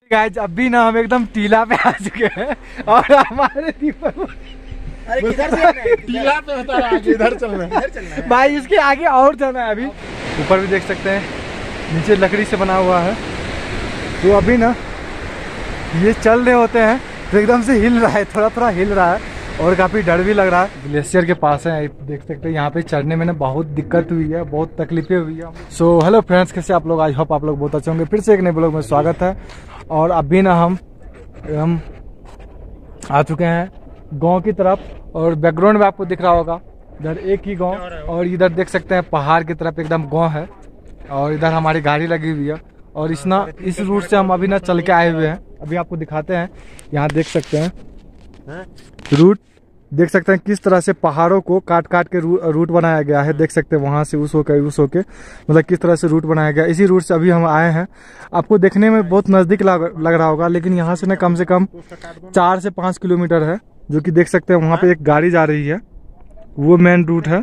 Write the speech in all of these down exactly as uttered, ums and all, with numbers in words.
Guys अभी ना हम एकदम टीला पे आ चुके हैं और हमारे दीपक अरे किधर से टीला पे होता है, आगे इधर चलना है, इधर चलना है भाई, इसके आगे और जाना है। अभी ऊपर भी देख सकते हैं, नीचे लकड़ी से बना हुआ है। तो अभी ना ये चल रहे होते हैं तो एकदम से हिल रहा है, थोड़ा थोड़ा हिल रहा है और काफ़ी डर भी लग रहा है। ग्लेशियर के पास है, देख सकते हैं। यहाँ पे चढ़ने में ना बहुत दिक्कत हुई है, बहुत तकलीफें हुई है। सो हेलो फ्रेंड्स, कैसे आप लोग? आई होप आप लोग बहुत अच्छे होंगे। फिर से एक नए ब्लॉग में स्वागत है। और अभी ना हम हम आ चुके हैं गांव की तरफ और बैकग्राउंड में आपको दिख रहा होगा इधर एक ही गांव, और इधर देख सकते हैं पहाड़ की तरफ एकदम गांव है और इधर हमारी गाड़ी लगी हुई है। और इस ना इस रूट से हम अभी ना चल के आए हुए हैं। अभी आपको दिखाते हैं, यहाँ देख सकते हैं रूट, देख सकते हैं किस तरह से पहाड़ों को काट काट के रू, रूट बनाया गया है। देख सकते हैं वहां से उस होके उस होके मतलब किस तरह से रूट बनाया गया। इसी रूट से अभी हम आए हैं। आपको देखने में बहुत नजदीक लग, लग रहा होगा, लेकिन यहाँ से ना कम से कम चार से पाँच किलोमीटर है, जो कि देख सकते हैं वहां पे एक गाड़ी जा रही है, वो मेन रूट है।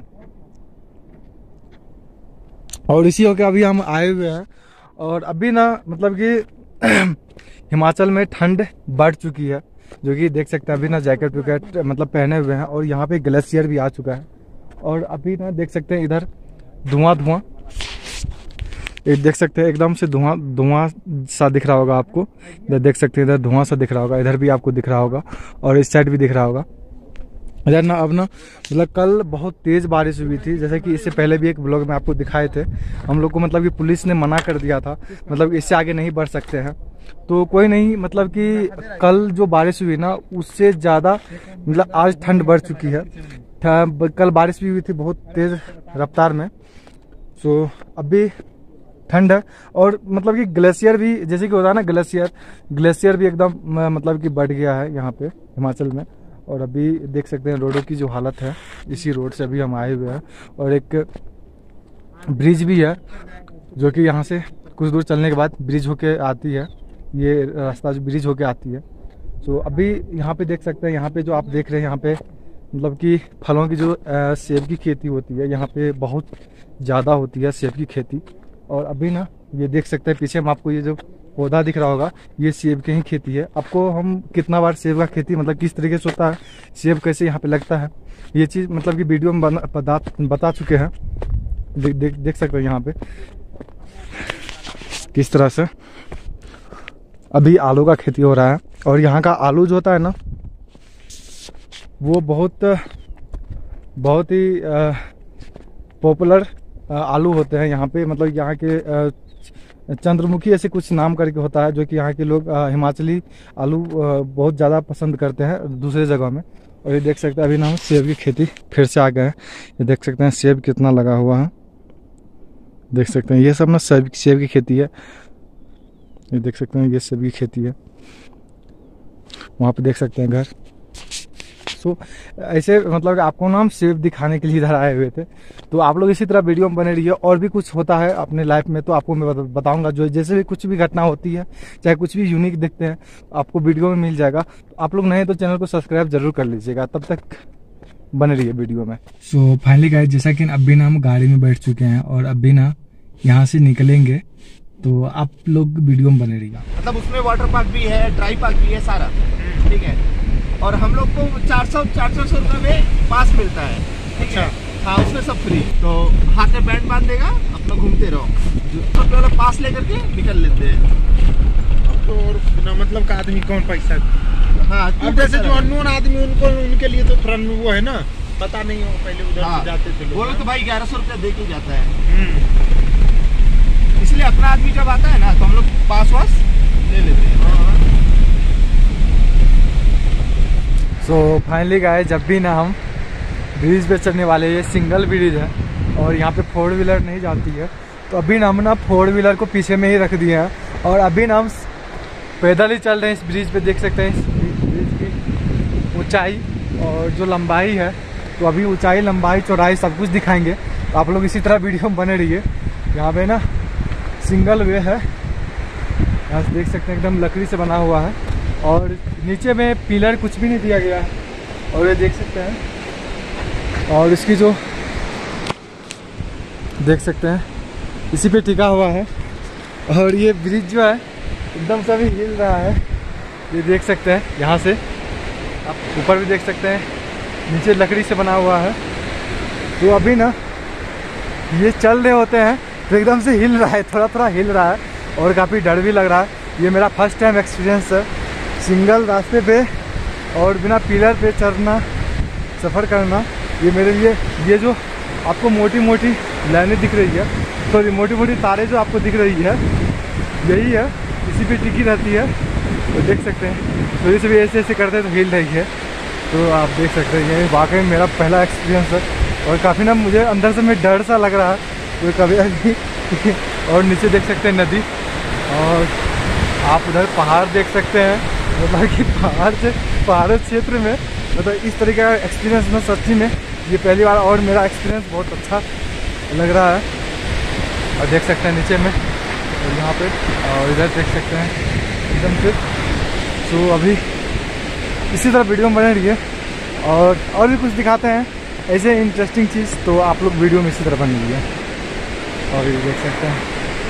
और इसी होके अभी हम आए हुए हैं। और अभी ना मतलब कि हिमाचल में ठंड बढ़ चुकी है, जो कि देख सकते हैं। अभी ना जैकेट वैकेट मतलब पहने हुए हैं और यहाँ पे ग्लेशियर भी आ चुका है। और अभी ना देख सकते हैं इधर धुआं धुआं, ये देख सकते हैं एकदम से धुआं धुआं सा दिख रहा होगा आपको। इधर देख सकते हैं, इधर धुआं सा दिख रहा होगा, इधर भी आपको दिख रहा होगा और इस साइड भी दिख रहा होगा। इधर ना अब ना मतलब कल बहुत तेज़ बारिश हुई थी, जैसे कि इससे पहले भी एक ब्लॉग में आपको दिखाए थे। हम लोग को मतलब कि पुलिस ने मना कर दिया था, मतलब इससे आगे नहीं बढ़ सकते हैं। तो कोई नहीं, मतलब कि कल जो बारिश हुई ना उससे ज़्यादा मतलब आज ठंड बढ़ चुकी है। कल बारिश भी हुई थी बहुत तेज़ रफ्तार में। सो अभी ठंड है और मतलब कि ग्लेशियर भी, जैसे कि होता है ना ग्लेशियर ग्लेशियर भी एकदम मतलब कि बढ़ गया है यहाँ पे हिमाचल में। और अभी देख सकते हैं रोडों की जो हालत है, इसी रोड से अभी हम आए हुए हैं। और एक ब्रिज भी है, जो कि यहाँ से कुछ दूर चलने के बाद ब्रिज होके आती है, ये रास्ता जो ब्रिज होके आती है। तो अभी यहाँ पे देख सकते हैं, यहाँ पे जो आप देख रहे हैं, यहाँ पे मतलब कि फलों की जो सेब की खेती होती है, यहाँ पे बहुत ज़्यादा होती है सेब की खेती। और अभी ना ये देख सकते हैं पीछे हम आपको ये जो पौधा दिख रहा होगा, ये सेब की ही खेती है। आपको हम कितना बार सेब का खेती मतलब किस तरीके से होता है, सेब कैसे यहाँ पे लगता है, ये चीज़ मतलब कि वीडियो में बता बता चुके हैं। देख देख देख सकते हैं यहाँ पे किस तरह से अभी आलू का खेती हो रहा है। और यहाँ का आलू जो होता है ना, वो बहुत बहुत ही पॉपुलर आलू होते हैं यहाँ पे। मतलब यहाँ के चंद्रमुखी ऐसे कुछ नाम करके होता है, जो कि यहाँ के लोग हिमाचली आलू बहुत ज़्यादा पसंद करते हैं दूसरे जगह में। और ये देख सकते हैं अभी ना हम सेब की खेती फिर से आ गए हैं। ये देख सकते हैं सेब कितना लगा हुआ है, देख सकते हैं ये सब ना सेब सेब की खेती है। ये देख सकते हैं ये सेब की खेती है, वहाँ पे देख सकते हैं घर। सो ऐसे मतलब आपको ना हम सेब दिखाने के लिए इधर आए हुए थे। तो आप लोग इसी तरह वीडियो में बने रहिए। और भी कुछ होता है अपने लाइफ में तो आपको मैं बताऊंगा, जो जैसे भी कुछ भी घटना होती है, चाहे कुछ भी यूनिक दिखते हैं, आपको वीडियो में मिल जाएगा। तो आप लोग नए तो चैनल को सब्सक्राइब जरूर कर लीजिएगा। तब तक बने रहिए वीडियो में। सो फाइनली गाइस, जैसा कि अभी ना हम गाड़ी में बैठ चुके हैं और अभी ना यहाँ से निकलेंगे, तो आप लोग वीडियो में बने रहिएगा। मतलब उसमें वाटर पार्क भी है, ड्राई पार्क भी है सारा, ठीक है। और हम लोग को चार सौ चार सौ सौ रुपये में पास मिलता है, ठीक है। हाँ, उसमें सब फ्री। तो हाथ में बैंड बांध देगा, अपना घूमते रहो। तो वाला पास लेकर के निकल लेते हैं। तो ना मतलब का आदमी कौन पैसा, हाँ अब जैसे जो अननोन आदमी उनको उनके लिए तो फ्रंट में वो है ना, पता नहीं हो पहले उधर हाँ, जाते थे बोलो तो भाई ग्यारह सौ रुपया दे के जाता है। इसलिए अपना आदमी जब आता है ना तो हम लोग पास वास ले लेते हैं। सो फाइनली गाए, जब भी ना हम ब्रिज पे चढ़ने वाले, ये सिंगल ब्रिज है और यहाँ पे फोर व्हीलर नहीं जाती है। तो अभी ना हम ना फोर व्हीलर को पीछे में ही रख दिए हैं और अभी ना हम पैदल ही चल रहे हैं इस ब्रिज पे। देख सकते हैं इस ब्रिज की ऊंचाई और जो लंबाई है। तो अभी ऊंचाई, लंबाई, चौड़ाई सब कुछ दिखाएंगे। तो आप लोग इसी तरह वीडियो में बने रहिए। यहाँ पे ना सिंगल वे है, यहाँ से देख सकते हैं एकदम लकड़ी से बना हुआ है और नीचे में पिलर कुछ भी नहीं दिया गया है। और ये देख सकते हैं, और इसकी जो देख सकते हैं इसी पे टिका हुआ है। और ये ब्रिज जो है एकदम से अभी हिल रहा है, ये देख सकते हैं। यहाँ से आप ऊपर भी देख सकते हैं, नीचे लकड़ी से बना हुआ है। तो अभी ना ये चल रहे होते हैं तो एकदम से हिल रहा है, थोड़ा थोड़ा हिल रहा है और काफ़ी डर भी लग रहा है। ये मेरा फर्स्ट टाइम एक्सपीरियंस है सिंगल रास्ते पे और बिना पिलर पे चढ़ना, सफ़र करना। ये मेरे लिए, ये जो आपको मोटी मोटी लाइनें दिख रही है, सॉरी मोटी मोटी तारें जो आपको दिख रही है, यही है, इसी पे टिकी रहती है। तो देख सकते हैं, तो इसे भी ऐसे ऐसे करते तो हिल रही है। तो आप देख सकते हैं, ये वाकई मेरा पहला एक्सपीरियंस है और काफ़ी ना मुझे अंदर से में डर सा लग रहा है। तो कभी अभी और नीचे देख सकते हैं नदी, और आप उधर पहाड़ देख सकते हैं। मतलब कि पहाड़ से पहाड़ी क्षेत्र में मतलब इस तरीके का एक्सपीरियंस में सच्ची में ये पहली बार, और मेरा एक्सपीरियंस बहुत अच्छा लग रहा है। और देख सकते हैं नीचे में और यहाँ पे, और इधर देख सकते हैं एकदम से। तो अभी इसी तरह वीडियो में बने रहिए और और भी कुछ दिखाते हैं ऐसे इंटरेस्टिंग चीज़, तो आप लोग वीडियो में इसी तरह बने रहिए। और ये देख सकते हैं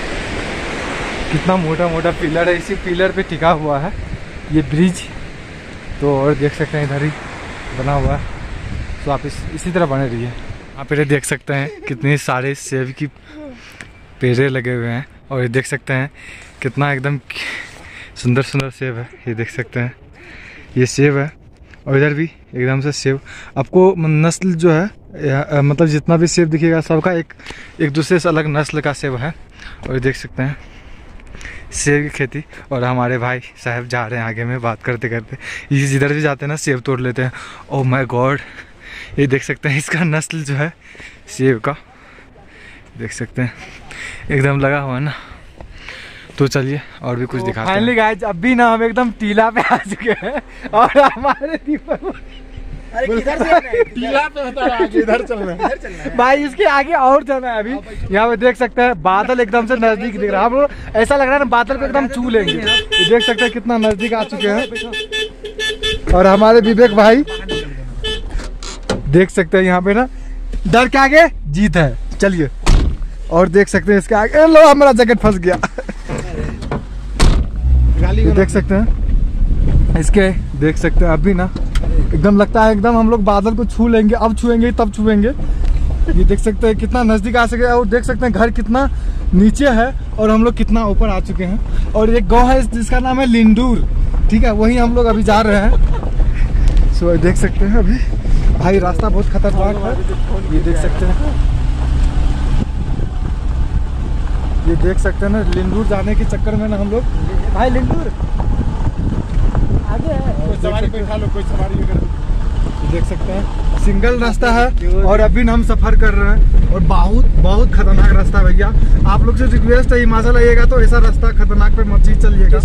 कितना मोटा मोटा पिलर है, इसी पिलर पे टिका हुआ है ये ब्रिज। तो और देख सकते हैं इधर ही बना हुआ है। तो आप इस इसी तरह बने रहिए। आप इधर देख सकते हैं कितने सारे सेब की पेड़े लगे हुए हैं, और ये देख सकते हैं कितना एकदम सुंदर सुंदर सेब है। ये देख सकते हैं ये सेब है, और इधर भी एकदम से सेब। आपको नस्ल जो है या, मतलब जितना भी सेब दिखेगा सबका एक एक दूसरे से अलग नस्ल का सेब है। और ये देख सकते हैं सेब की खेती। और हमारे भाई साहब जा रहे हैं आगे में बात करते करते, ये जिधर भी जाते हैं ना सेब तोड़ लेते हैं। ओह माय गॉड, ये देख सकते हैं इसका नस्ल जो है सेब का, देख सकते हैं एकदम लगा हुआ है ना। तो चलिए और भी कुछ तो दिखाते हैं। फाइनली गाइस अभी ना हम एकदम टीला पे आ चुके हैं और हमारे दीपक अरे किधर से आना है? टीला पे बता रहा है, इधर चलना है, इधर चलना है भाई, इसके आगे और जाना है। अभी यहाँ पे देख सकते हैं बादल एकदम से नजदीक दिख रहा है, हम लोग ऐसा लग रहा है ना बादल को एकदम छू लेंगे। ये देख सकते हैं कितना नजदीक आ चुके हैं। और हमारे विवेक भाई देख सकते हैं यहाँ पे ना डर के आगे जीत है। चलिए और देख सकते हैं इसके आगे, लो हमारा जैकेट फंस गया। देख सकते हैं इसके, देख सकते हैं अभी ना एकदम लगता है एकदम हम लोग बादल को छू लेंगे, अब छुएंगे तब छुएंगे। ये देख सकते हैं कितना नजदीक आ सके, और देख सकते हैं घर कितना नीचे है और हम लोग कितना ऊपर आ चुके हैं। और एक गांव है जिसका नाम है लिंडूर, ठीक है, वहीं हम लोग अभी जा रहे हैं। सो देख सकते हैं अभी भाई रास्ता बहुत खतरनाक है। ये देख सकते हैं, ये देख सकते हैं ना लिंडूर जाने के चक्कर में ना हम लोग, भाई लिंडूर आगे है, कोई सवारी बैठा लो, कोई सवारी अगर देख सकते हैं सिंगल रास्ता है। और अभी हम सफर कर रहे हैं और बहुत बहुत खतरनाक रास्ता है भैया। आप लोग से रिक्वेस्ट है हिमाचल आइएगा तो ऐसा रास्ता खतरनाक पे मत चलिएगा,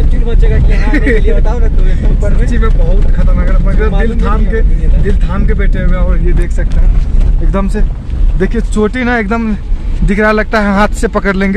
सच्ची में बहुत खतरनाक, मगर दिल थाम के दिल थाम के बैठे हुए। और ये देख सकते हैं एकदम से, देखिए चोटी ना एकदम दिख रहा, लगता है हाथ से पकड़ लेंगे,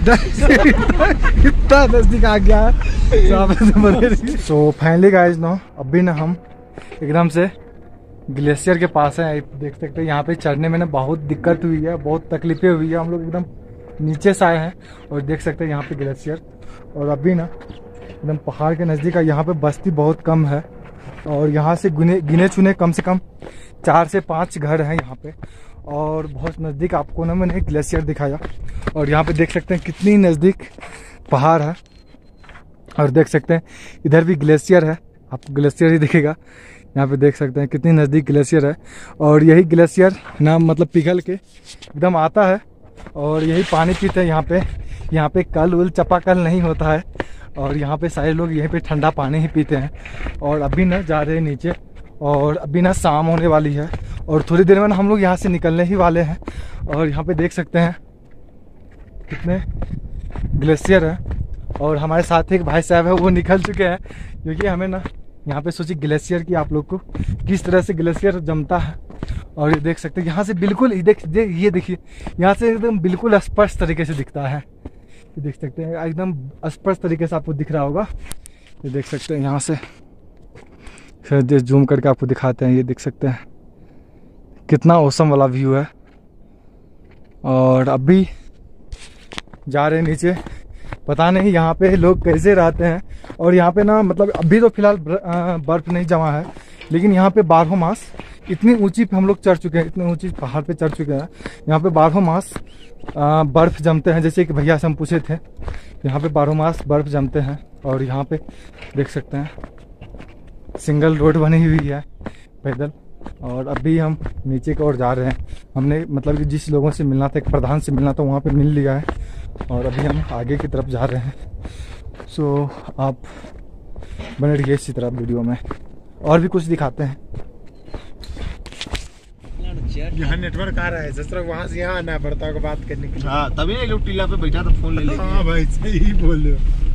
इतना नजदीक आ गया है। सो फाइनली गाइस नो अभी ना हम एकदम से ग्लेशियर के पास है। देख सकते हैं यहाँ पे चढ़ने में ना बहुत दिक्कत हुई है, बहुत तकलीफें हुई है, हम लोग एकदम नीचे से आए हैं। और देख सकते हैं यहाँ पे ग्लेशियर, और अभी ना एकदम पहाड़ के नज़दीक है। यहाँ पे बस्ती बहुत कम है और यहाँ से गिने गिने चुने कम से कम चार से पाँच घर हैं यहाँ पे, और बहुत नज़दीक आपको ना मैंने ग्लेशियर दिखाया। और यहाँ पे देख सकते हैं कितनी नज़दीक पहाड़ है, और देख सकते हैं इधर भी ग्लेशियर है, आपको ग्लेशियर ही दिखेगा। यहाँ पे देख सकते हैं कितनी नज़दीक ग्लेशियर है, और यही ग्लेशियर ना मतलब पिघल के एकदम आता है और यही पानी पीते हैं यहाँ पे। यहाँ पे कल उल चापाकल नहीं होता है, और यहाँ पे सारे लोग यहीं पे ठंडा पानी ही पीते हैं। और अभी ना जा रहे हैं नीचे, और अभी ना शाम होने वाली है और थोड़ी देर में ना हम लोग यहाँ से निकलने ही वाले हैं। और यहाँ पे देख सकते हैं कितने ग्लेशियर है, और हमारे साथ एक भाई साहब है वो निकल चुके हैं, क्योंकि हमें ना यहाँ पे सोचिए ग्लेशियर की आप लोग को किस तरह से ग्लेशियर जमता है। और ये देख सकते हैं यहाँ से बिल्कुल ये देख ये देखिए यहाँ से एकदम बिल्कुल स्पष्ट तरीके से दिखता है। ये देख सकते हैं एकदम स्पष्ट तरीके से आपको दिख रहा होगा। ये देख सकते हैं यहाँ से, फिर जूम करके आपको दिखाते हैं। ये देख सकते हैं कितना औसम वाला व्यू है। और अभी जा रहे हैं नीचे, पता नहीं यहाँ पे लोग कैसे रहते हैं। और यहाँ पे ना मतलब अभी तो फिलहाल बर्फ नहीं जमा है, लेकिन यहाँ पे बारहों मास इतनी ऊंची पे हम लोग चढ़ चुके हैं, इतनी ऊंची पहाड़ पे चढ़ चुके हैं, यहाँ पे बारहों मास बर्फ जमते हैं। जैसे कि भैया से हम पूछे थे, यहाँ पे बारहों मास बर्फ जमते हैं। और यहाँ पे देख सकते हैं सिंगल रोड बनी हुई है पैदल। और अभी हम नीचे की ओर जा रहे हैं। हमने मतलब कि जिस लोगों से मिलना था, एक प्रधान से मिलना था, वहाँ पे मिल लिया है और अभी हम आगे की तरफ जा रहे हैं। सो आप बने रहिए इसी तरह वीडियो में, और भी कुछ दिखाते हैं। यहाँ नेटवर्क आ रहा है, जिस तरह वहाँ से यहाँ आना पड़ता है बात करने के लिए। हाँ, तभी लोग टीला पे बैठा तो फोन ले लेके। हाँ भाई, सही बोल रहे हो।